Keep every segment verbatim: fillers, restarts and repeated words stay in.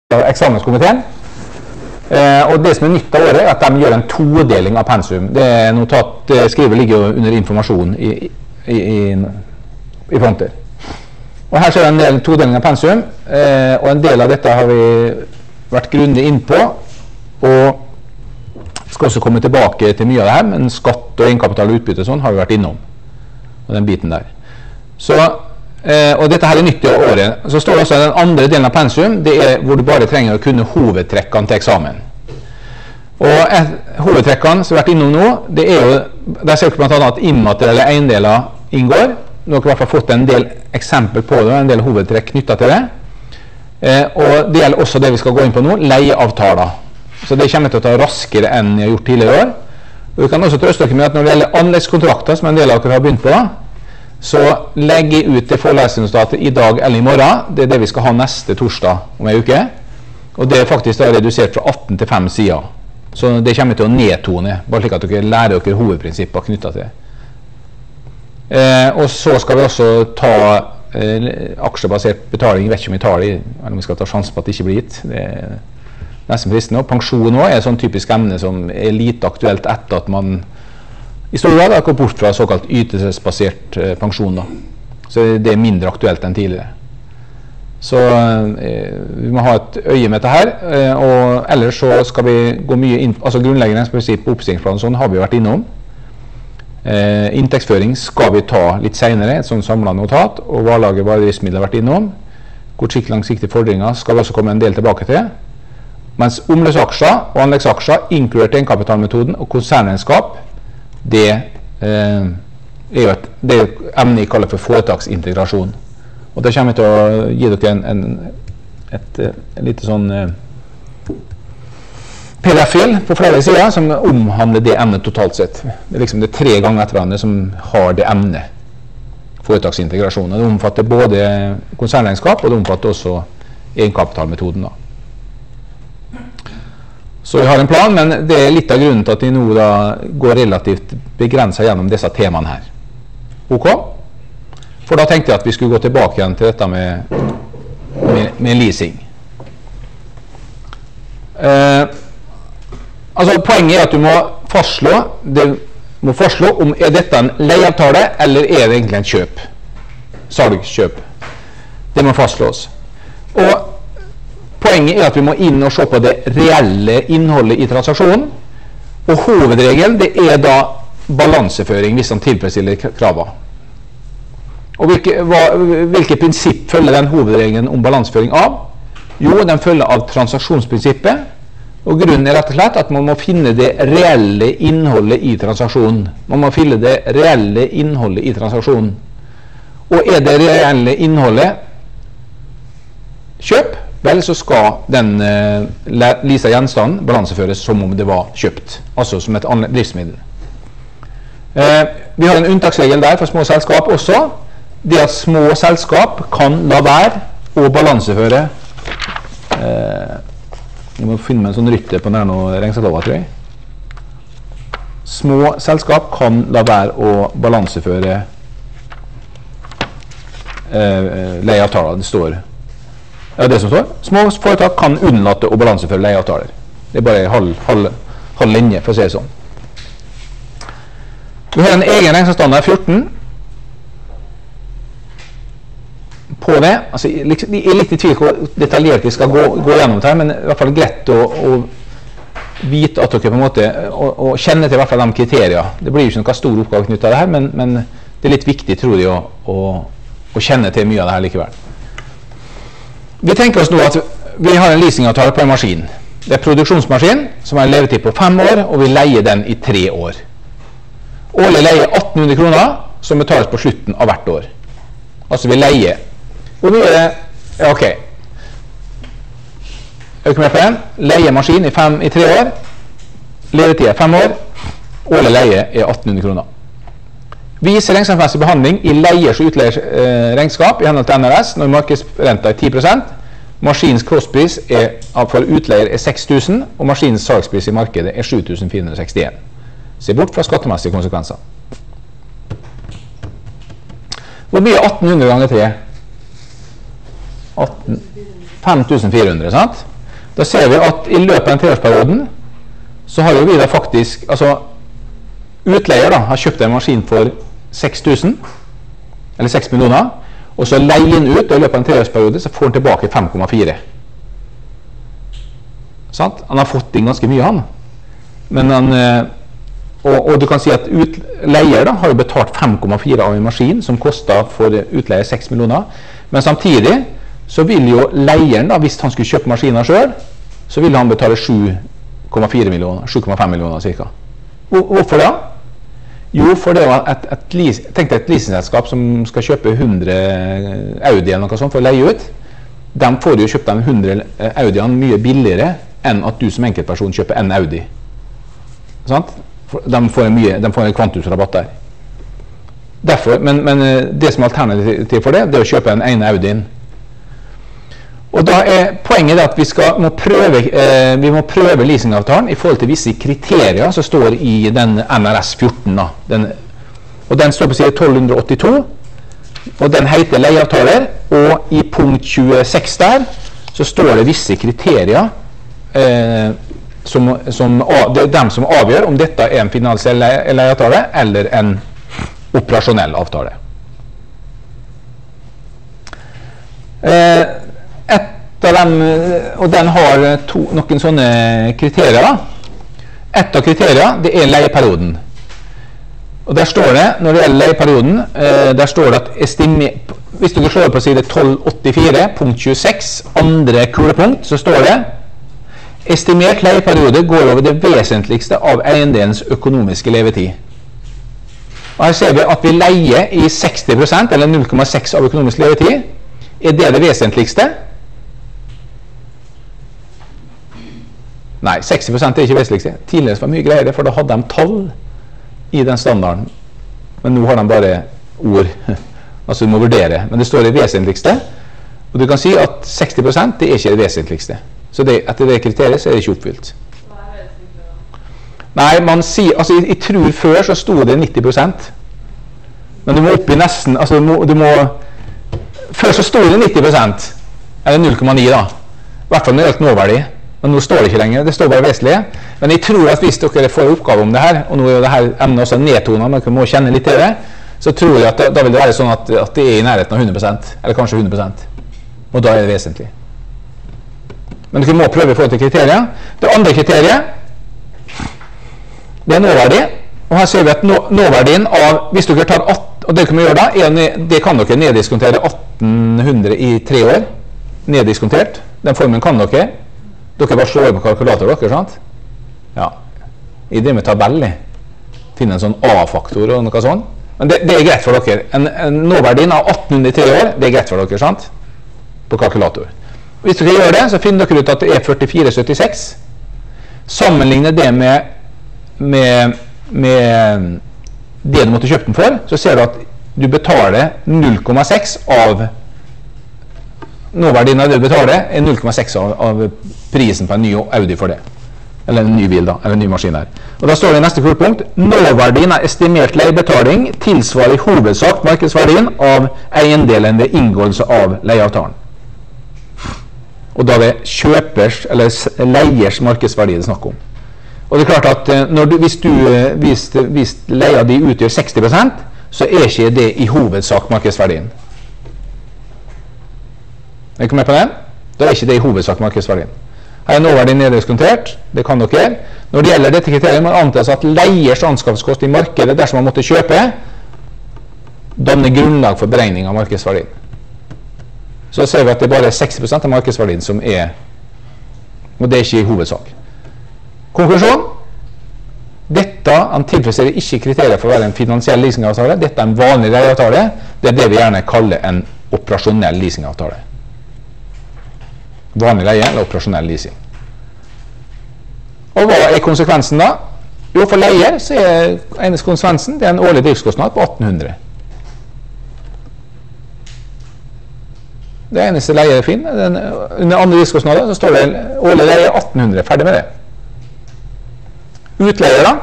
eksamenskomiteen. Eh, og det som er nytt av året er at de gjør en todeling av pensum. Det er notat, det skrivet ligger jo under informasjon i, i, i, i fronter. Og her ser vi en del todeling av pensum, eh, og en del av dette har vi vært grundig inn på, og skal også komme tilbake til mye av det her, men skatt og egenkapital og utbytte sånn har vi vært innom, og den biten der. Så, eh, og dette her er nytt i året. Så står det også den andre delen av pensum, det er hvor du bare trenger å kunne hovedtrekkene til eksamen. Og et, hovedtrekkene som vi har vært innom nå, det er jo, der ser vi blant annet at immaterielle eiendeler inngår. Nå har vi i hvert fall fått en del eksempel på det, en del hovedtrekk knyttet til det. Eh, og det gjelder også det vi skal gå inn på nå, leieavtaler. Så det kommer til å ta raskere enn jeg har gjort tidligere år. Og vi kan også trøste dere med at når det gjelder anleggskontrakter, som en del av dere har begynt på, så legger jeg ut det forelesningsnotatet i dag eller i morgen. Det er det vi skal ha neste torsdag om en uke. Og det er faktisk da redusert fra atten til fem sider. Så det kommer til å nedtone, bare slik at dere lærer dere hovedprinsipper knyttet til det. Eh, og så skal vi også ta eh, aksjebasert betaling. Jeg vet ikke om vi tar det, eller om vi skal ta sjansen på at det ikke blir gitt. Det er nesten fristende. Pensjon også er et sånn typisk emne som er lite aktuelt etter at man i stor grad har gått bort fra såkalt ytelsesbasert eh, pensjon. Da. Så det er mindre aktuelt enn tidligere. Så eh, vi må ha et øye med dette her, eh, og ellers så skal vi gå mye inn, altså grunnleggende prinsipp på oppstillingsplanen, sånn har vi vært innom. Eh, inntektsføring skal vi ta litt senere, et sånn samlet notat, og varelager varedriftsmidler har vært innom. Kortsiktig langsiktige fordringer skal vi også komme en del tilbake til. Mens omløpsaksjer og anleggsaksjer, inkludert egenkapitalmetoden og konsernregnskap, det eh, er jo et, det er et emne jeg kaller for foretaksintegrasjon. Og da kommer jeg til å gi dere en, en, et, et lite sånn eh, P D F-fil på flere sider som omhandler det emnet totalt sett. Det er liksom det tre ganger etter hverandre som har det emnet, foretaksintegrasjon. Det omfatter både konsernregnskap, og det omfatter også egenkapitalmetoden. Da. Så vi har en plan, men det er litt av grunnen til at vi nå da går relativt begrenset gjennom disse temaene her. Ok? For da tenkte jeg at vi skulle gå tilbake igjen til dette med, med, med leasing. Eh, altså poenget er at du må fastslå, det må fastslå om er dette en leieavtale eller er det egentlig en kjøp. Salgskjøp. Det må fastslås. Og poenget er at vi må inn og se på det reelle innholdet i transaksjonen. Og hovedregelen det er da balanseføring hvis han tilfredsstiller kravene. Og hvilke, hva, hvilke prinsipp følger den hovedregelen om balanseføring av? Jo, den følger av transaksjonsprinsippet. Og grunnen er rett og slett at man må finne det reelle innholdet i transaksjonen. Man må finne det reelle innholdet i transaksjonen. Og er det reelle innholdet kjøp, vel så skal den uh, leasa gjenstanden balanseføres som om det var kjøpt. Altså som et annet driftsmiddel. Uh, vi har en unntaksregel der for små selskap også. Det at små selskap kan la være å balanseføre uh, jeg må finne meg en sånn rytte på nærmere noe regnskapslova, tror jeg. Små selskap kan la være å balanseføre uh, leieavtaler. Det står ja, det som står. Små foretak kan unnlate å balanseføre leieavtaler. Det er bare halv, halv, halv linje, for å si det sånn. Vi har en egen regnskapsstandard fjorten. På det, altså, jeg er litt i tvil hvor detaljert vi skal gå, gå gjennom det her, men i hvert fall greit å, å vite at dere på en måte, og, og kjenne til i hvert fall de kriterier. Det blir jo ikke noen stor oppgave knyttet av det her, men, men det er litt viktig, tror jeg, å, å, å kjenne til mye av det her likevel. Vi tenker oss nå at vi har en leasingavtale på en maskin. Det er produksjonsmaskin som har en levetid på fem år, og vi leier den i tre år. Årlig leier atten hundre kroner, som betales på slutten av hvert år. Altså vi leier. Hvor mye er det? Ja, ok. Øker med på en. Leier maskin i, fem, i tre år. Levetid er fem år. Årlig leie er atten hundre kroner. Viser regnskapsmessig behandling i leiers og utleiers eh, regnskap i henhold til N R S når markedsrenta er ti prosent. Maskinens kostpris er, for utleier er seks tusen, og maskinens salgspris i markedet er sju tusen fire hundre sekstien. Se bort fra skattemessige konsekvenser. Hvor mye er atten hundre ganger tre? fem tusen fire hundre, sant? Da ser vi at i løpet av en treårsperioden så har jo vi da faktisk, altså utleier da, har kjøpt en maskin for seks tusen, eller seks millioner, og så leier den ut, og i løpet av en treårsperiode så får den tilbake fem komma fire. Sant? Han har fått inn ganske mye, han. Men han, og, og du kan si at ut, leier da, har jo betalt fem komma fire av en maskin, som koster for utleier seks millioner, men samtidig så vil jo leieren da, hvis han skulle kjøpe maskiner selv, så vil han betale sju komma fire millioner, sju komma fem millioner cirka. Hvorfor da? Jo, for det var et, et, et, tenk deg et leasingselskap som skal kjøpe hundre Audi eller noe sånt for å leie ut. De får jo kjøpt de hundre Audiene mye billigere enn at du som enkeltperson kjøper en Audi. Sant? De får en, mye, de får en kvantumsrabatt der. Derfor, men, men det som er alternativ for det, det er å kjøpe en ene Audien. Og da er poenget at vi, skal, må prøve, eh, vi må prøve leasingavtalen i forhold til visse kriterier som står i den N R S fjorten. Da. Den, og den står på side tolv åttito, og den heter leieavtaler, og i punkt tjueseks der så står det visse kriterier eh, som, som, det er dem som avgjør om dette er en finansiell leieavtale eller en operasjonell avtale. Eh, Et av dem, og den har to, noen sånne kriterier da. Et av kriteriene, det er leieperioden. Og der står det, når det gjelder leieperioden, eh, der står det at estimer, hvis du slår på side tolv åttifire, punkt tjueseks, andre kulepunkt, så står det estimert leieperiode går over det vesentligste av eiendelens økonomiske levetid. Og her ser vi at vi leier i seksti prosent, eller null komma seks av økonomisk levetid. Er det det vesentligste? Nei, seksti prosent er ikke vesentligste. Tidligere var mye greiere, for da hadde de tall i den standarden. Men nå har de bare ord. Altså du må vurdere. Men det står det vesentligste. Og du kan si at seksti prosent det er ikke det vesentligste. Så det, etter det kriteriet så er det ikke oppfylt. Hva er vesentligste? Nei, man sier, altså jeg, jeg tror før så sto det nitti prosent. Men du må opp i nesten, altså du må, du må før så sto det nitti prosent. Eller null komma ni da. I hvert fall når det gjelder nåverdi. Men nå står det ikke lenger, det står bare vesentlige. Men jeg tror at hvis dere får oppgave om det her, og nå er jo det her emnet også nedtonet, men dere må kjenne litt til det, så tror jeg at da, da vil det være sånn at, at det er i nærheten av hundre prosent, eller kanskje hundre prosent. Og da er det vesentlig. Men dere må prøve i forhold til kriterier. Det andre kriteriet, det er nåverdi. Og her ser vi at nå, nåverdien av, hvis dere tar atten, og det dere må gjøre da, er, det kan dere neddiskontere atten hundre i tre år. Neddiskontert. Den formen kan dere. Dere bare slår på kalkulator dere, sant? Ja. I det med tabell, finne en sånn A-faktor og noe sånt. Men det, det er greit for dere. En, en nåverdien av atten hundre i tre år, det er greit for dere, sant? På kalkulator. Hvis dere gjør det, så finner dere ut at det er førtifire komma syttiseks. Sammenligne det med, med, med det du måtte kjøpe den for, så ser du at du betaler null komma seks av nåverdien av det du betaler er null komma seks av, av prisen på en ny Audi for det. Eller en ny bil da, eller en ny maskin her. Og da står det i neste kulepunkt, nåverdien av estimert leiebetaling tilsvarer i hovedsak markedsverdien av eiendelen ved inngåelse av leieavtalen. Og da er det kjøpers, eller leiers markedsverdi det snakker om. Og det er klart at når du, hvis, du, hvis, hvis leia de utgjør seksti prosent, så er ikke det i hovedsak markedsverdien. Er dere med på den? Da er ikke det i hovedsak markedsverdien. Her er nåverdien neddiskontert, det kan dere. Når det gjelder dette kriteriet, må det antas at leiers anskaffelseskost i markedet dersom man måtte kjøpe, danner grunnlag for beregning av markedsverdien. Så ser vi at det bare er seksti prosent av markedsverdien som er, og det er ikke i hovedsak. Konklusjon? Dette han tilfredsstiller ikke kriterier for å være en finansiell leasingavtale. Dette er en vanlig leieavtale. Det er det vi gjerne kaller en operasjonell leasingavtale. Vanlig leie eller operasjonell leasing. Og hva er konsekvensen da? Jo, for leier så er eneste konsekvensen det er en årlig driftskostnad på atten hundre. Det eneste leier finner, den, under andre driftskostnader så står det årlig leie atten hundre, ferdig med det. Utleier da,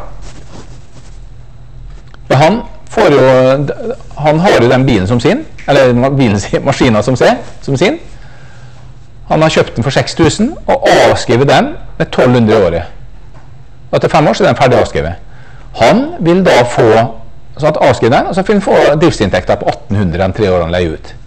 han får jo, han har jo den bilen som sin, eller bilen, maskinen som, se, som sin. Han har kjøpt den for seks tusen og avskriver den med tolv hundre i året. Etter fem år så er den ferdig avskrevet. Han vil da få så at avskrive den, og så vil han få driftsinntekter på atten hundre den tre årene leier ut.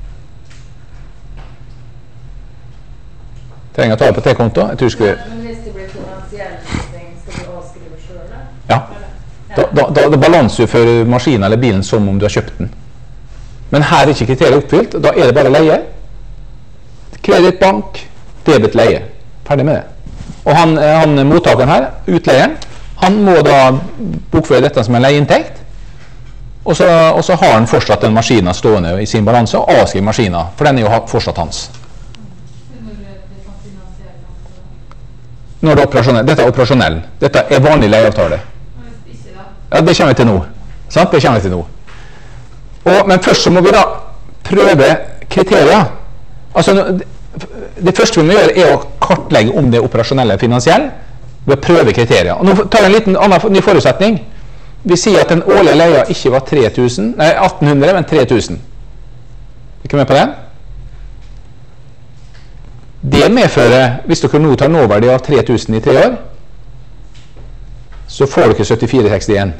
Trenger å ta det på T-konto. Jeg tror skal... Men hvis det blir finansiell ting, skal du avskrive selv, da? Ja. Da, da, da, da balanser du for maskinen eller bilen som om du har kjøpt den. Men her er ikke kriteriet oppfylt, da er det bare leie. Kreditt, bank, debet, leie. Ferdig med det. Og han, han mottakeren her, utleieren, han må da bokføre dette som en leieinntekt, og så, og så har han fortsatt den maskinen stående i sin balanse og avskriver maskinen, for den er jo fortsatt hans. Når det er operasjonell. Dette er operasjonell. Dette er vanlig leieavtale. Ja, det kommer vi til nå. Sant? Det kommer vi til nå. Og, men først så må vi da prøve kriterier. Altså, det første vi må gjøre er å kartlegge om det er operasjonell eller finansiell, ved å prøve kriterier. Og nå tar jeg en liten annen ny forutsetning. Vi sier at den årlige leia ikke var tre tusen, nei, atten hundre, men tre tusen. Er dere med på den? Det medfører, hvis dere nå tar nåverdi av tre tusen i tre år, så får dere syttifire sekstien.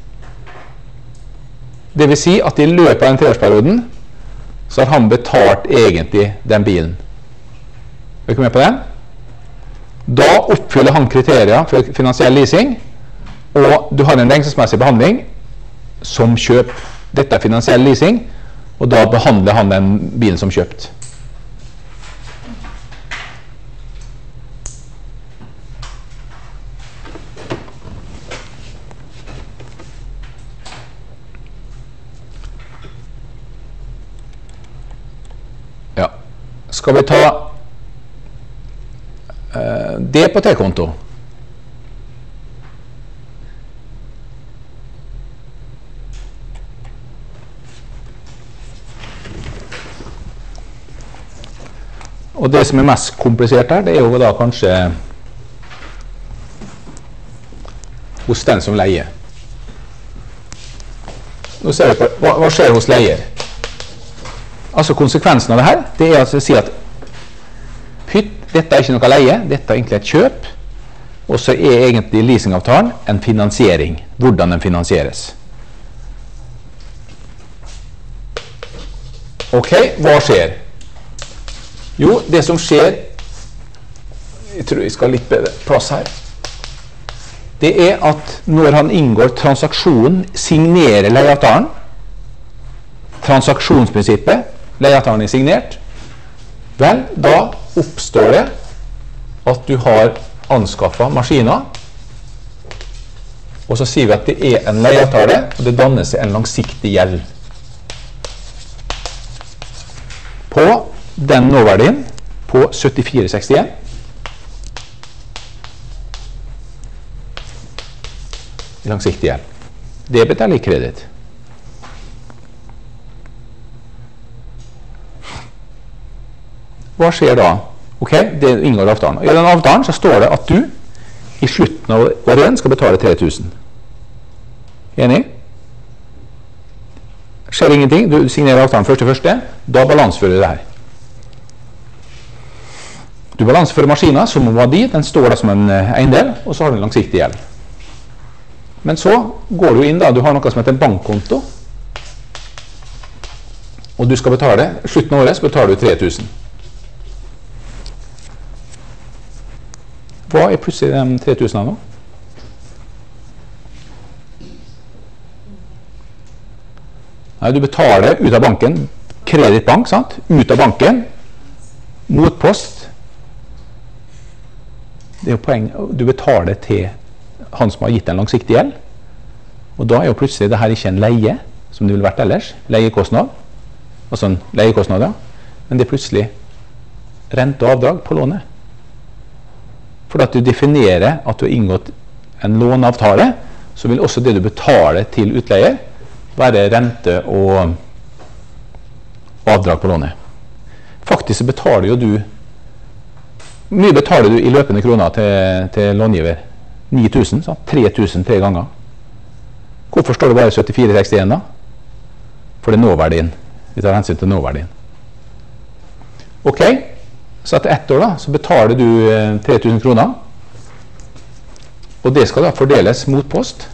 Det vil si at i løpet av den treårsperioden så har han betalt egentlig den bilen. Er dere med på den? Da oppfyller han kriterier for finansiell leasing, og du har en regnskapsmessig behandling som kjøp. Dette er finansiell leasing, og da behandler han den bilen som kjøpt. Ja. Skal vi ta uh, det på T-konto? Og det som er mest komplisert her, det er jo da kanskje hos den som leier. Nå ser vi på, hva, hva skjer hos leier? Altså konsekvensen av det her, det er altså å si at pytt, dette er ikke noe leie, dette er egentlig et kjøp, og så er egentlig leasingavtalen en finansiering, hvordan den finansieres. Ok, hva skjer? Jo, det som skjer, jeg tror jeg skal ha litt bedre plass her, det er at når han inngår transaksjonen, signerer leieavtalen, transaksjonsprinsippet, leieavtalen er signert, vel, da oppstår det at du har anskaffet maskiner, og så sier vi at det er en leieavtale, og det danner seg en langsiktig gjeld. På den nåverdien på syttifire sekstien. Langsiktig gjeld. Debet eller kreditt. Hva skjer da? Ok, det inngår avtalen. I den avtalen så står det at du i slutten av året skal betale tre tusen. Enig? Skjer ingenting, du signerer avtalen første første, da balansefører du det her. Du balansefører maskinen som var dit, den står der som en eiendel, og så har du en langsiktig gjeld. Men så går du inn da, du har noe som heter en bankkonto, og du skal betale, slutten av året så betaler du tre tusen. Hva er plutselig de tre tusen nå? Nei, du betaler ut av banken, kredittbank, sant? Ut av banken, motpost. Det er jo poeng, du betaler til han som har gitt en langsiktig gjeld, og da er jo plutselig det her ikke en leie, som det ville vært ellers, leiekostnad, altså en leiekostnad, ja. Men det er plutselig rente og avdrag på lånet. For at du definerer at du har inngått en låneavtale, så vil også det du betaler til utleier være rente og avdrag på lånet. Faktisk så betaler jo du, mye betaler du i løpende kroner til, til långiver? ni tusen, så tre tusen tre ganger. Hvorfor står det bare syttifire sekstien da? For det er nåverdien. Vi tar hensyn til nåverdien. Ok, Så etter ett år da, så betaler du eh, tre tusen kroner. Og det skal da fordeles mot post.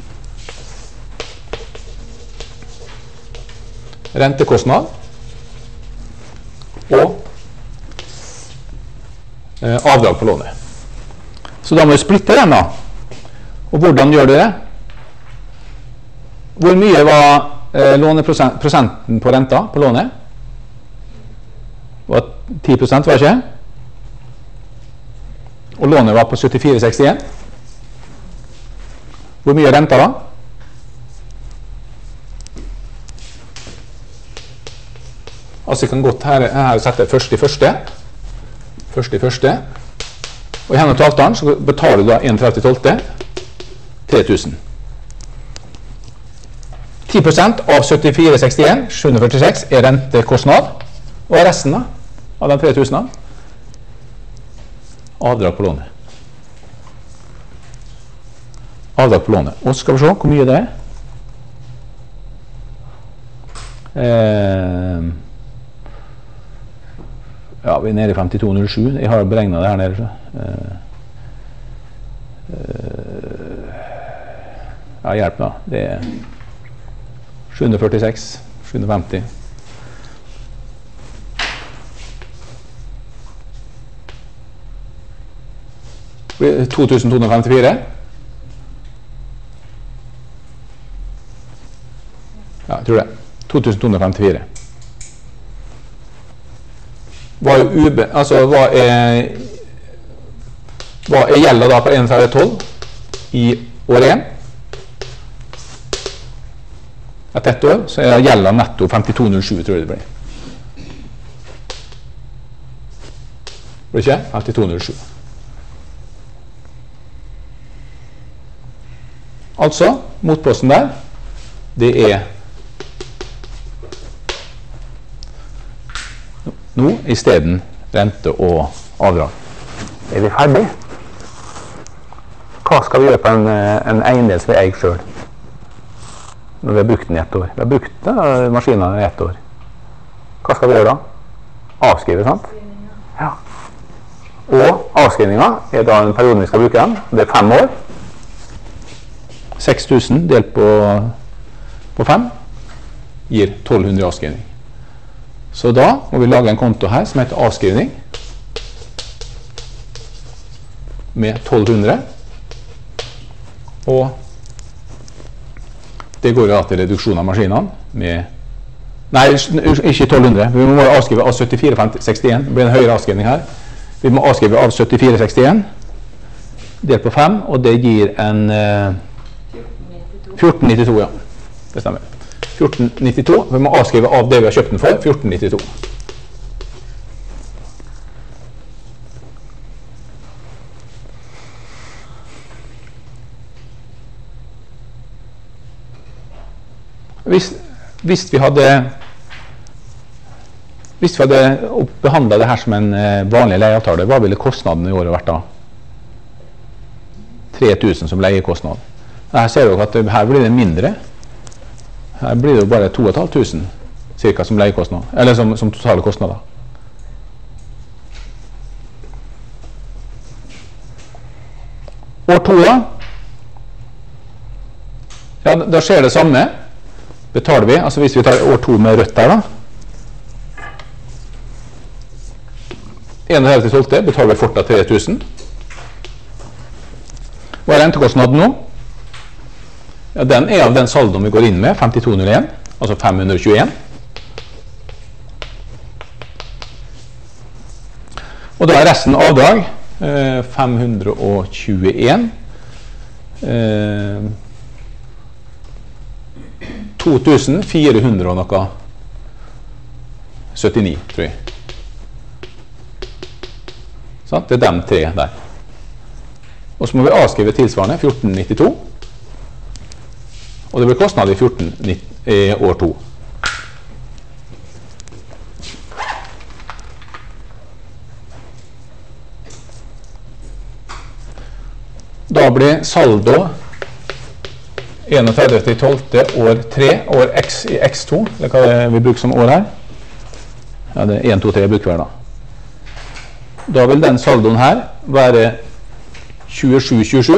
Rentekostnad. Og eh, avdrag på lånet. Så da må vi splitte den da. Og hvordan gjør du det? Hvor mye var eh, låneprosenten på renta på lånet? Var ti prosent, var det ikke? Og lånet var på syttifire komma sekstien. Hvor mye er renta da? Altså jeg kan godt her, her sette første i første. Første i første. Og i henhold til avtalen så betaler du da enogtredivte tolvte tre tusen. ti prosent av syttifire komma sekstien, sju hundre førtiseks, er rentekostnad. Og resten da, av de tre tusen avdrag på lånet. Avdrag på lånet. Og så skal vi se hvor mye det er. Eh, ja, vi er nede i femtito komma null sju. Jeg har beregnet det her nede. Eh, eh, ja, hjelp da. Det er sju hundre førtiseks, sju hundre femti. to tusen to hundre femtifire. Ja, jeg tror det. to tusen to hundre femtifire. Hva er ube... Altså, hva er... Hva er gjelder da på enogtredivte tolv i år én? Etter ett år, så er gjelder netto femtito komma null sju, tror jeg det blir. Blir det ikke? femtito komma null sju. Altså, motposten der, det er nå i stedet rente og avdrag. Er vi ferdig? Hva skal vi gjøre på en, en eiendel som vi eier selv? Når vi har brukt den i ett år. Vi har brukt uh, maskinen i ett år. Hva skal vi gjøre da? Avskrive, sant? Ja. Og avskrivningen er da en periode vi skal bruke den. Det er fem år. seks tusen delt på, på fem gir tolv hundre avskrivning. Så da må vi lage en konto her som heter avskrivning med tolv hundre. Og det går da til reduksjon av maskinene med... Nei, ikke tolv hundre. Vi må avskrive av syttifire komma sekstien. Det blir en høyere avskrivning her. Vi må avskrive av syttifire komma sekstien delt på fem, og det gir en... Eh, fjorten nittito, ja. Det stemmer. fjorten nittito. Vi må avskrive av det vi har kjøpt den for. fjorten nittito. Hvis, hvis vi hadde hvis vi hadde behandlet det her som en vanlig leieavtale, hva ville kostnaden i året vært da? tre tusen som leiekostnad. Her ser dere at her blir det mindre. Her blir det bare to tusen fem hundre cirka som leiekostnad, eller som, som totale kostnader. År to da? Ja, da skjer det samme. Betaler vi, altså hvis vi tar år to med rødt der da. enogtredivte tolvte betaler vi fortsatt tre tusen. Hva er rentekostnaden nå? Ja, den er av den saldoen vi går inn med, femtito null én, altså fem hundre tjueen. Og da er resten avdrag, eh, fem hundre tjueen. Eh, to tusen fire hundre og noe syttini, tror jeg. Sånn, det er de tre der. Og så må vi avskrive tilsvarende fjorten nittito. Og det blir kostnad i fjorten i år to. Da blir saldo enogtredivte tolvte år tre, år x i x to, det er hva vi bruker som år her. Ja, det er en, to, tre bruker hver da. Da vil den saldoen her være tjuesju tjuesju.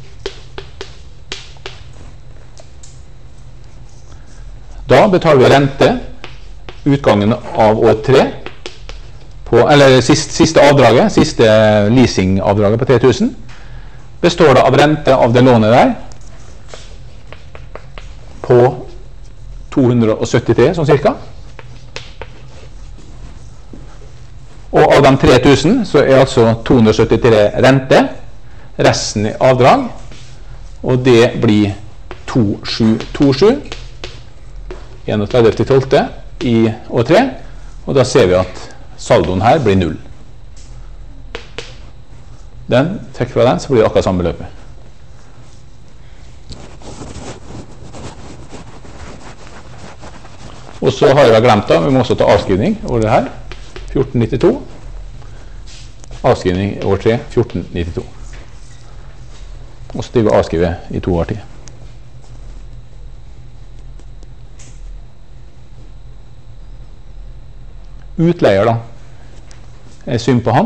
Da betaler vi rente utgangen av år tre, på, eller siste, siste avdraget, siste leasingavdraget på tre tusen, består det av rente av det lånet der på to hundre syttitre, sånn cirka. Og av de tre tusen så er altså to hundre syttitre rente, resten er avdrag, og det blir to sju to sju, enogtredivte tolvte i år tre, og da ser vi at saldoen her blir null. Den, trekk fra den, så blir det akkurat samme beløpet. Og så har jeg glemt da, vi må også ta avskrivning over det her, fjorten nittito. Avskrivning i år tre, fjorten nittito. Og så driver vi avskrive i to år tid. Utleier da, er synd på han.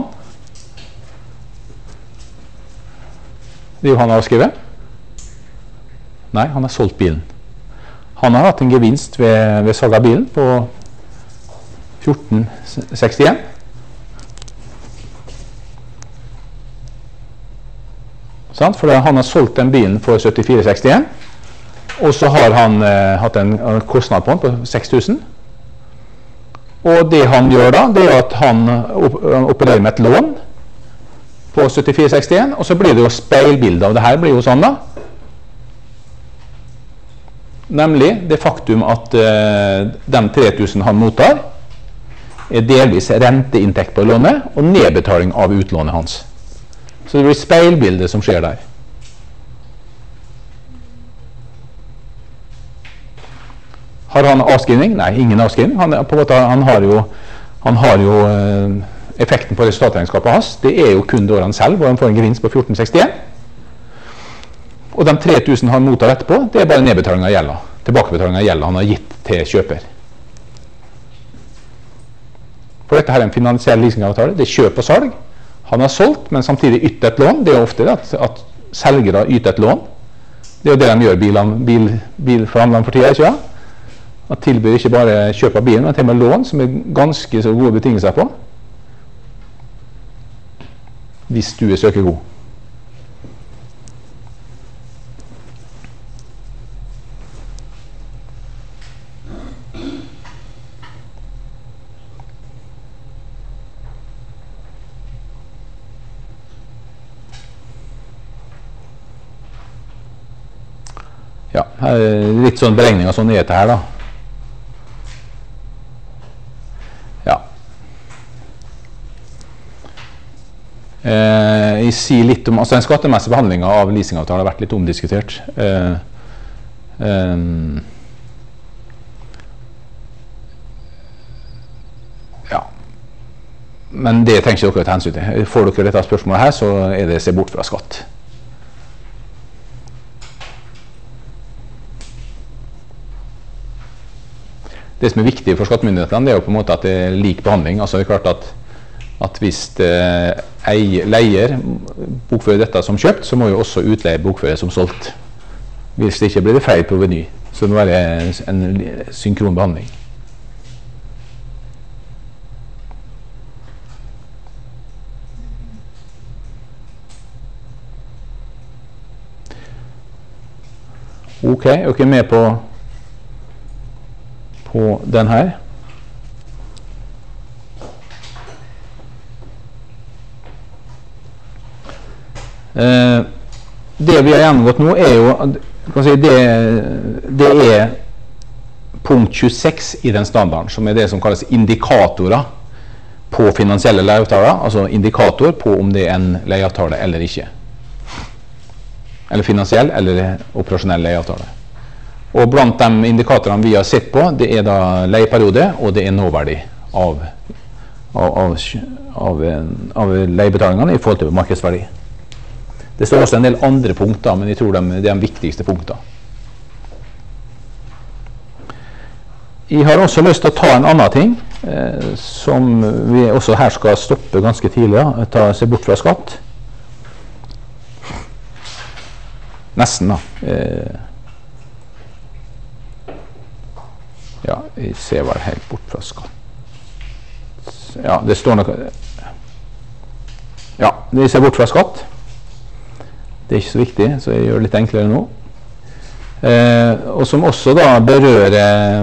Det er jo han avskrivet. Nei, han har solgt bilen. Han har hatt en gevinst ved, ved salg av bilen på fjorten sekstien. Sant? For han har solgt den bilen for syttifire sekstien, og så har han eh, hatt en kostnad på den på seks tusen. Og det han gjør da, det er at han opererer med et lån på syttifire sekstien, og så blir det jo speilbildet av det her, blir jo sånn da. Nemlig det faktum at uh, de tre tusen han mottar er delvis renteinntekt på lånet og nedbetaling av utlånet hans. Så det blir speilbildet som skjer der. Har han avskrivning? Nei, ingen avskrivning. Han, på en måte, han har jo, han har jo eh, effekten på resultatregnskapet hans. Det er jo kun det året selv, hvor han får en gevinst på fjorten sekstien. Og de tre tusen han mottar etterpå, det er bare nedbetaling av gjelda. Tilbakebetaling av gjelda han har gitt til kjøper. For dette her er en finansiell leasingavtale. Det er kjøp og salg. Han har solgt, men samtidig ytt et lån. Det er ofte det at, at selgere yter et lån. Det er jo det de gjør bilforhandlerne bil, bil for tida, ikke ja? At tilbyr ikke bare kjøp av bilen, men til og med lån, som er ganske så gode betingelser på. Hvis du er søkegod. Ja, her er litt sånn beregning av sånn nyheter her da. Eh, jeg sier litt om, altså den skattemessige behandlingen av leasingavtalen har vært litt omdiskutert. Eh, eh, ja, men det trenger ikke dere ta hensyn til. Får dere dette spørsmålet her, så er det se bort fra skatt. Det som er viktig for skattemyndighetene, det er jo på en måte at det er lik behandling. Altså det er klart at at hvis eh, leier bokfører dette som kjøpt, så må jo også utleier bokføre som solgt. Hvis det ikke blir det feil proveny, så det må være en synkron behandling. Ok, er dere med på, på den her? Eh, det vi har gjennomgått nå er jo kan si, det, det er punkt tjueseks i den standarden, som er det som kalles indikatorer på finansielle leieavtaler, altså indikator på om det er en leieavtale eller ikke, eller finansiell eller operasjonell leieavtale. Og blant de indikatorene vi har sett på, det er da leieperiode og det er nåverdi av, av, av, av, av leiebetalingene i forhold til markedsverdi. Det står også en del andre punkter, men jeg tror de, det er de viktigste punktene. Jeg har også lyst til å ta en annen ting, eh, som vi også her skal stoppe ganske tidlig, ja, ta seg bort fra skatt. Nesten da. Eh, ja, jeg ser vel helt bort fra skatt. Ja, det står noe... Ja, vi ser bort fra skatt. Det er ikke så viktig, så jeg gjør det litt enklere nå. Eh, og som også da berører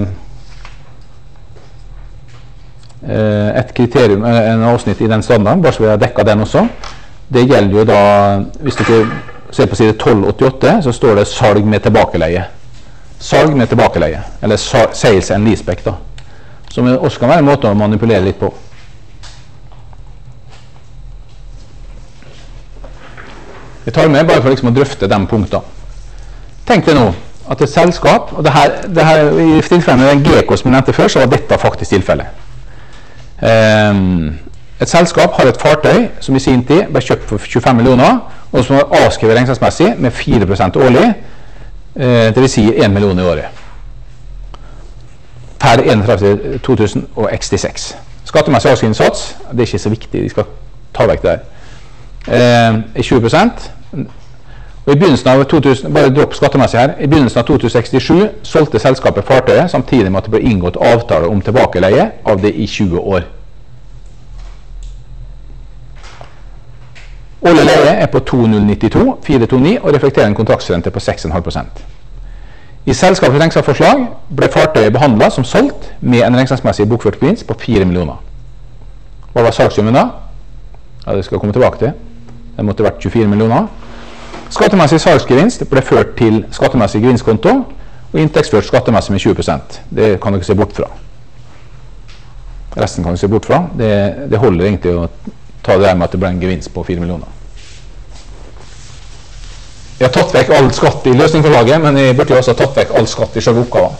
eh, et kriterium, en avsnitt i den standarden, bare så vi har dekket den også. Det gjelder jo da, hvis dere ser på side tolv åttiåtte, så står det salg med tilbakeleie. Salg med tilbakeleie, eller sales and leaseback da. Som også kan være en måte å manipulere litt på. Jeg tar med bare for liksom å drøfte de punktene. Tenk deg nå at et selskap, og det her, det her i tilfelle med den G K som jeg nevnte før, så var dette faktisk tilfellet. Um, et selskap har et fartøy som i sin tid ble kjøpt for tjuefem millioner, og som var avskrevet regnskapsmessig med fire prosent årlig, eh, det vil si en million i året. Per enogtredivte to tusen sekstiseks. Skattemessig avskrivningssats, det er ikke så viktig, de skal ta vekk det der. Eh, i tjue prosent, og i begynnelsen av to tusen, bare dropp skattemessig her, i begynnelsen av to tusen sekstisju solgte selskapet fartøyet samtidig med at det ble inngått avtale om tilbakeleie av det i tjue år. Årlig leie er på to null nittito fire to ni og reflekterer en kontraktsrente på seks komma fem prosent. I selskapets regnskapsforslag ble fartøyet behandlet som solgt med en regnskapsmessig bokført gevinst på fire millioner. Hva var salgssummen da? Ja, det skal jeg komme tilbake til. Det måtte vært tjuefire millioner. Skattemessig salgsgevinst ble ført til skattemessig gevinstkonto og inntektsført skattemessig med tjue prosent. Det kan dere se bort fra. Resten kan dere se bort fra. Det, det holder egentlig å ta det der med at det ble en gevinst på fire millioner. Jeg har tatt vekk all skatt i løsningsforslaget, men jeg burde jo også ha tatt vekk all skatt i selve oppgaven.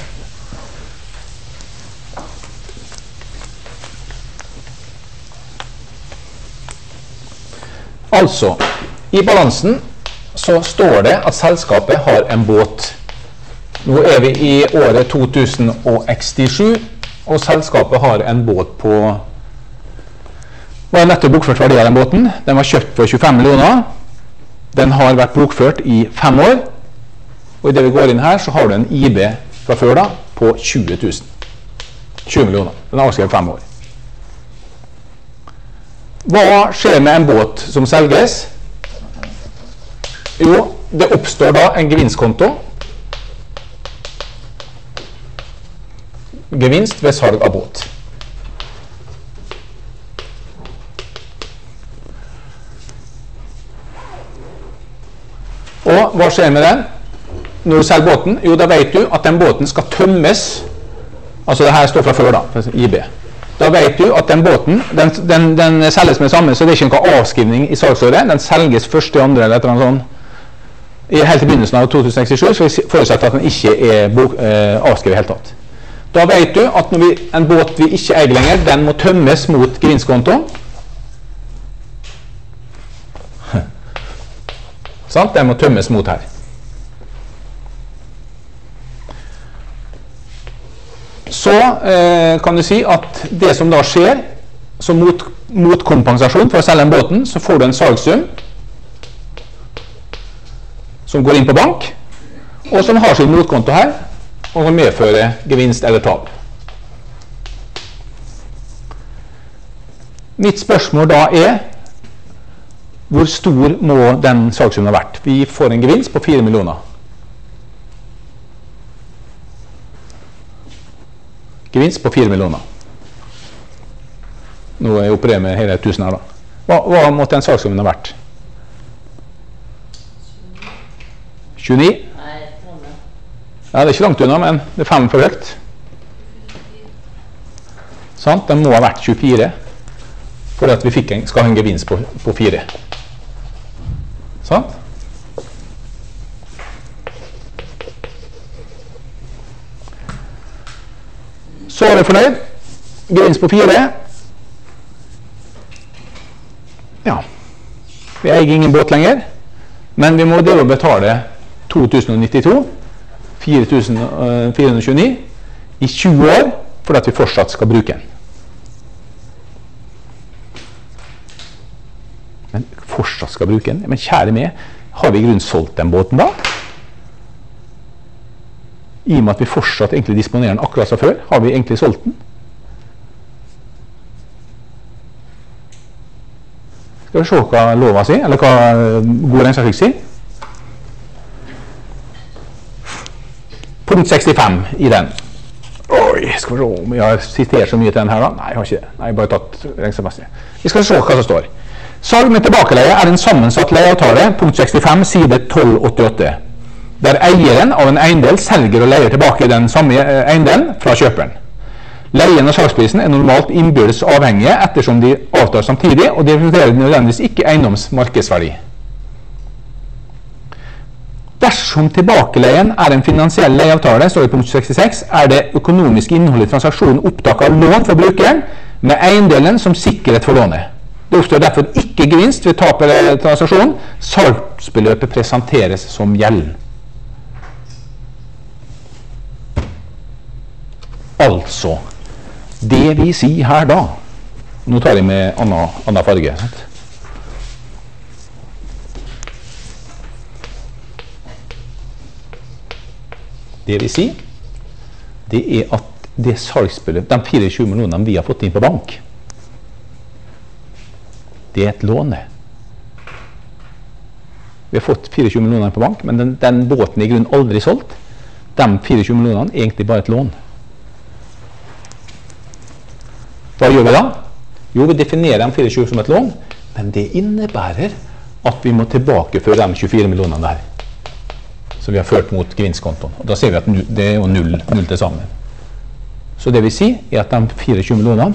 Altså, i balansen så står det at selskapet har en båt. Nå er vi i året to tusen sekstisju, og selskapet har en båt på... Hva er nettopp bokført verdi av den båten? Den var kjøpt for tjuefem millioner. Den har vært bokført i fem år. Og i det vi går inn her, så har du en I B fra før da på tjue tusen. tjue millioner. Den har avskrevet fem år. Hva skjer med en båt som selges? Jo, det oppstår da en gevinstkonto. Gevinst ved salg av båt. Og hva skjer med den? Når du selger båten, jo da vet du at den båten skal tømmes. Altså det her står fra før da, I B. Da vet du at den båten, den, den, den selges med det samme, så det er ikke noen avskrivning i salgsåret. Den selges første, andre eller et eller annet sånt. I helt i begynnelsen av to tusen sekstisju, så vi forutsetter at den ikke er bok, eh, avskrevet i hele tatt. Da vet du at når vi, en båt vi ikke eier lenger, den må tømmes mot gevinstkonto. Sant? Den må tømmes mot her. Så eh, kan du si at det som da skjer, som mot, mot kompensasjon for å selge en båten, så får du en salgssum som går inn på bank, og som har sin motkonto her, og som medfører gevinst eller tap. Mitt spørsmål da er, hvor stor må den salgssummen ha vært? Vi får en gevinst på fire millioner. Gevinst på fire millioner. Nå er jeg opereret med hele tusen her da. Hva, hva måtte den salgssummen ha vært? tjueni? Nei, tolv. Ja, det er ikke langt unna, men det er fem for høyt. Sant? Den må ha vært tjuefire, fordi at vi fikk en, skal ha en gevinst på, på fire. Sant? Så er vi fornøyd. Gevinst på fire. Ja. Vi eier ingen båt lenger, men vi må dele og betale to tusen nittito, fire tusen fire hundre og tjueni, i tjue år for at vi fortsatt skal bruke den. Men fortsatt skal bruke den? Men kjære meg, har vi i grunnen solgt den båten da? I og med at vi fortsatt egentlig disponerer den akkurat som før, har vi egentlig solgt den? Skal vi se hva lova sier, eller hva god regnskapsskikk sier? Punkt sekstifem i den. Oi, skal vi se om jeg har sitert så mye til den her da? Nei, jeg har ikke det. Nei, jeg har bare tatt regnskapsmessig. Vi skal se hva som står. Salg med tilbakeleie er en sammensatt leieavtale, punkt sekstifem, side tolv åttiåtte. Der eieren av en eiendel selger og leier tilbake den samme eiendelen fra kjøperen. Leien og salgsprisen er normalt innbyrdes avhengige ettersom de avtar samtidig, og de reflekterer nødvendigvis ikke eiendomsmarkedsverdi. Dersom tilbakeleien er en finansiell leieavtale, står det i punkt sekstiseks, er det økonomiske innholdet i transaksjonen opptak av lån for brukeren, med eiendelen som sikkerhet for lånet. Det oppstår derfor ikke gevinst ved tap eller transaksjon. Salgsbeløpet presenteres som gjeld. Altså, det vi sier her da, nå tar jeg med annen, annen farge, sant? Det vi sier, det er at det salgsbeløp, de fireogtjue millionene vi har fått inn på bank, det er et låne. Vi har fått fireogtjue millioner på bank, men den, den båten er i grunnen aldri solgt. De fireogtjue millionene er egentlig bare et lån. Hva gjør vi da? Jo, vi definerer de fireogtjue som et lån, men det innebærer at vi må tilbakeføre de tjuefire millionene der, som vi har ført mot gevinstkontoen. Og da ser vi at det er jo null, null til sammen. Så det vi sier er at de fireogtjue millionene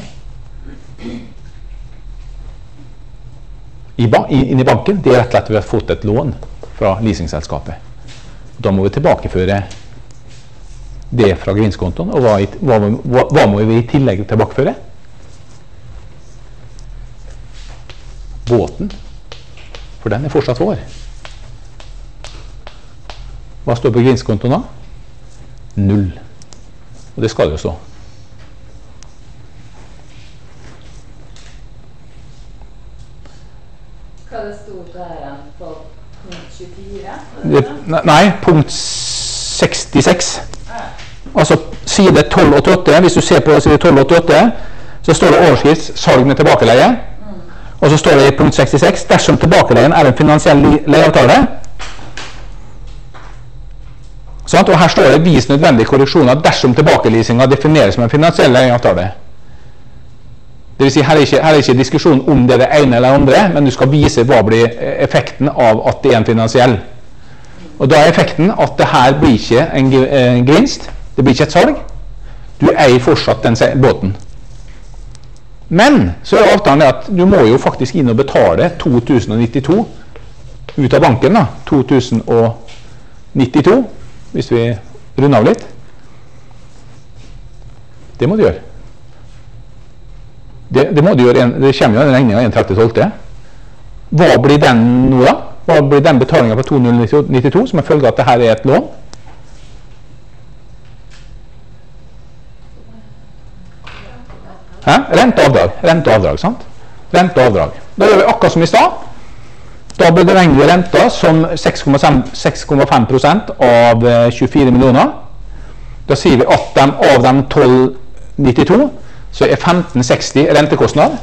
i ba inn i banken, det er rett og slett at vi har fått et lån fra leasingselskapet. Da må vi tilbakeføre det fra gevinstkontoen, og hva, hva, hva, hva må vi i tillegg tilbakeføre? Båten, for den er fortsatt vår. Hva står på gevinstkontoen da? Null. Og det skal jo stå. Hva det stod der på punkt tjuefire? Det, nei, punkt sekstiseks. Altså side tolv åttiåtte, hvis du ser på side tolv åttiåtte, så står det overskrift salg med tilbakeleie. Mm. Og så står det i punkt sekstiseks, dersom tilbakeleien er en finansiell leieavtale. Sånn, og her står det vis nødvendige korreksjoner dersom tilbakeleasinga defineres som en finansiell leieavtale. Det vil si, her er, ikke, her er ikke diskusjon om det er det ene eller andre, men du skal vise hva blir effekten av at det er en finansiell. Og da er effekten at det her blir ikke en gevinst, det blir ikke et salg. Du eier fortsatt den båten. Men så er avtalen det at du må jo faktisk inn og betale to tusen nittito ut av banken da, to tusen nittito, hvis vi runder av litt. Det må du gjøre. Det, det må du gjøre, en, det kommer jo en regning av en tretti tolvte. Hva blir den nå da? Hva blir den betalingen på to tusen nittito, som er følge at dette er et lån? Hæ? Renteavdrag, renteavdrag, sant? Renteavdrag. Da gjør vi akkurat som i stad. Da beregner vi renta som seks komma fem prosent av tjuefire millioner. Da sier vi at de, av de tolv nittito, så er femten seksti rentekostnad.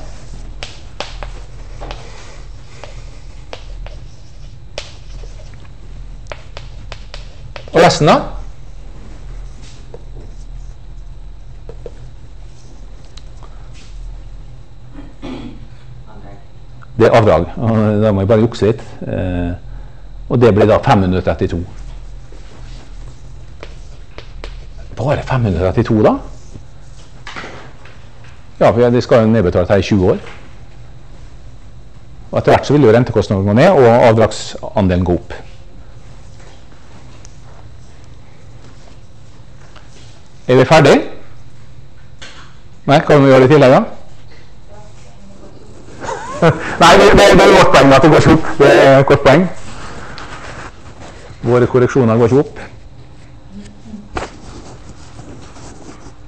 Og resten da? Det er avdrag. Da må jeg bare jukse litt. Og det blir da fem hundre trettito. Bare fem hundre trettito da? Ja, for det skal jo nedbetale her i tjue år. Og etter hvert så vil jo rentekostnaden gå ned, og avdragsandelen gå opp. Er vi ferdig? Nei, kan vi gjøre det i tillegg da? Nei, det, det, det er vårt poeng at det går ikke opp. Det er et godt poeng. Våre korreksjoner går ikke opp.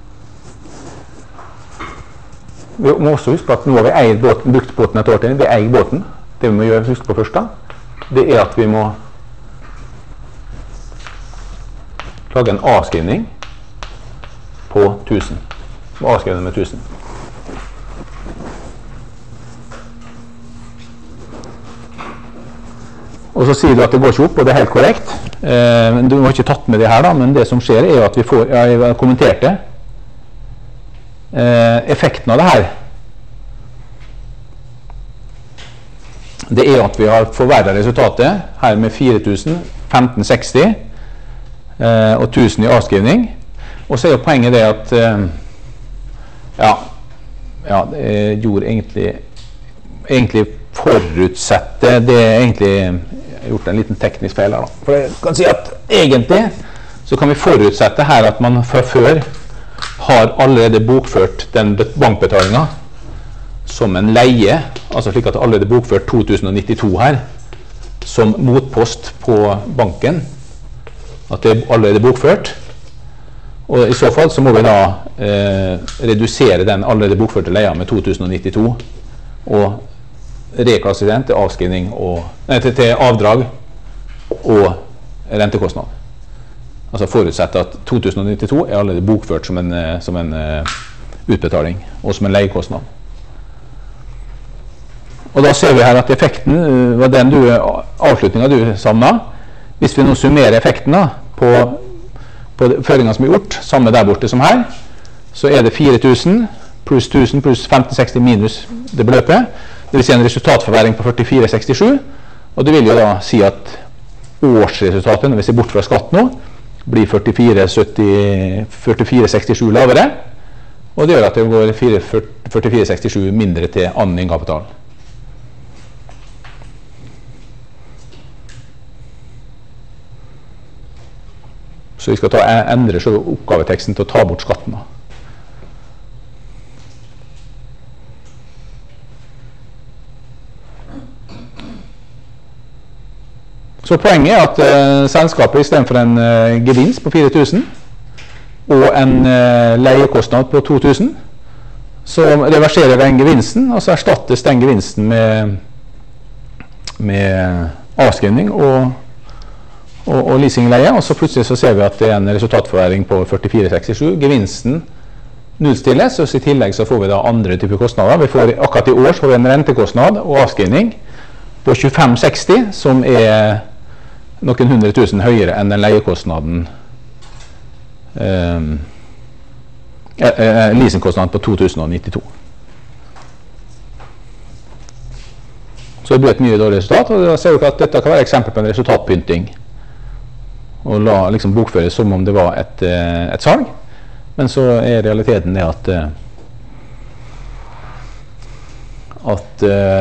Vi må også huske at nå har vi eid båten, brukt båten et år til. Vi eier båten. Det vi må gjøre, huske på først da, det er at vi må lage en avskrivning på tusen. Avskrivning med tusen. Og så sier du at det går ikke opp, og det er helt korrekt. Eh, du har ikke tatt med det her da, men det som skjer er at vi får, jeg har kommentert det, eh, effekten av det her, det er at vi har forverret resultatet her med fire tusen, femten seksti eh, og tusen i avskrivning. Og så er jo poenget det at eh, ja, ja, det gjorde egentlig, egentlig forutsette, det er egentlig gjort en liten teknisk feil her da. For jeg kan si at egentlig så kan vi forutsette her at man fra før har allerede bokført den bankbetalingen som en leie, altså slik at det allerede er bokført to tusen nittito her som motpost på banken, at det er allerede bokført. Og i så fall så må vi da eh, redusere den allerede bokførte leia med to tusen nittito og reklassifisere til avskrivning og nei, til, til avdrag og rentekostnad. Altså forutsette at to tusen nittito er allerede bokført som en, som en uh, utbetaling og som en leiekostnad. Og da ser vi her at effekten uh, var den du, avslutningen du savnet. Hvis vi nå summerer effekten da, på, på føringen som er gjort, samme der borte som her, så er det fire tusen pluss tusen pluss femten seksti minus det beløpet. Det vil si en resultatforværing på førtifire sekstisju, og det vil jo da si at årsresultatet, når vi ser bort fra skatt nå, blir førtifire sekstisju lavere, og det gjør at det går førtifire sekstisju mindre til annen innkapital. Så vi skal ta, endre oppgaveteksten til å ta bort skatten da. Så poenget er at uh, selskapet i stedet for en uh, gevinst på fire tusen og en uh, leiekostnad på to tusen, så reverserer den gevinsten, og så erstattes den gevinsten med, med avskrivning og, og, og leasingleie, og så plutselig så ser vi at det er en resultatforværing på førtifire sekstisju. Gevinsten nullstilles, og i tillegg så får vi da andre typer kostnader. Vi får, akkurat i år så får vi en rentekostnad og avskrivning på tjuefem seksti, som er noen hundre tusen høyere enn den leiekostnaden, eh, eh, leasingkostnaden på to tusen nittito. Så det blir et mye dårlig resultat, og da ser vi at dette kan være eksempel på en resultatpynting. Og la liksom bokføres som om det var et, et salg, men så er realiteten det at at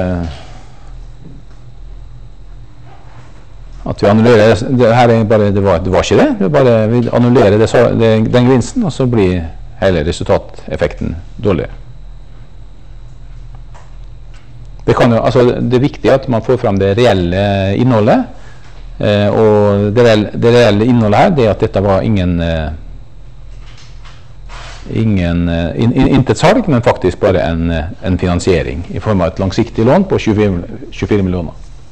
at vi annullerer det her er bare, det var, det var ikke det, det bare, vi annullerer det, det, den gevinsten, og så blir hele resultateffekten dårligere. Det, kan jo, altså, det er viktig at man får frem det reelle innholdet, eh, og det reelle, det reelle innholdet her, det er at dette var ingen eh, ingen, in, in, intet salg, men faktisk bare en, en finansiering i form av et langsiktig lån på tjuefire millioner.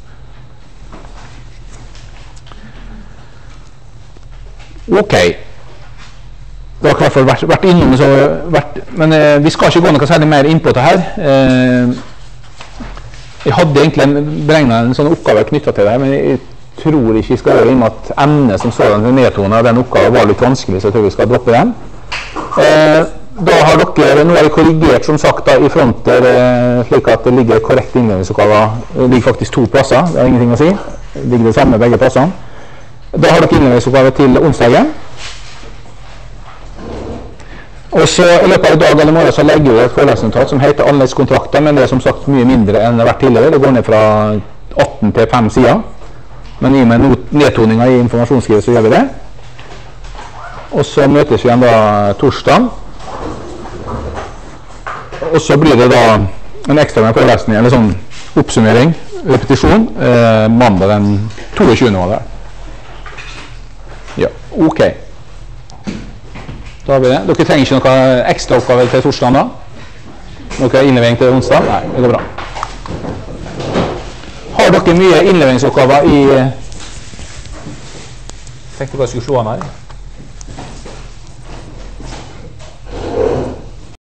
Ok, det har i hvert fall vært, vært innom, så vært, men eh, vi skal ikke gå noe særlig mer inn på det her. Eh, jeg hadde egentlig beregnet en sånn oppgave knyttet til det her, men jeg tror ikke vi skal gjøre inn med at emnet som sådan til nedtonen av den oppgaven var litt vanskelig, så jeg tror vi skal droppe den. Eh, da har dere, nå er det korrigert som sagt da, i fronter, eh, slik at det ligger korrekt innledningsoppgave. Det ligger faktisk to plasser, det har ingenting å si. Det ligger det samme begge plassene. Da har dere innledningsoppgave til onsdagen. Og så i løpet av dag eller morgen så legger vi et forelesningsnotat som heter anleggskontrakter, men det er som sagt mye mindre enn det har vært tidligere. Det går ned fra atten til fem sider. Men i og med nedtoninga i informasjonsskrivet så gjør vi det. Og så møtes vi igjen da torsdag. Og så blir det da en ekstra forelesning, eller sånn oppsummering, repetisjon, eh, mandag den toogtjuende var det. Ja, ok. Da har vi det. Dere trenger ikke noe ekstra oppgave til torsdagen da? Dere innlevering til onsdag? Nei, det går bra. Har dere mye innleveringsoppgaver i... Tenkte dere skulle slå an her.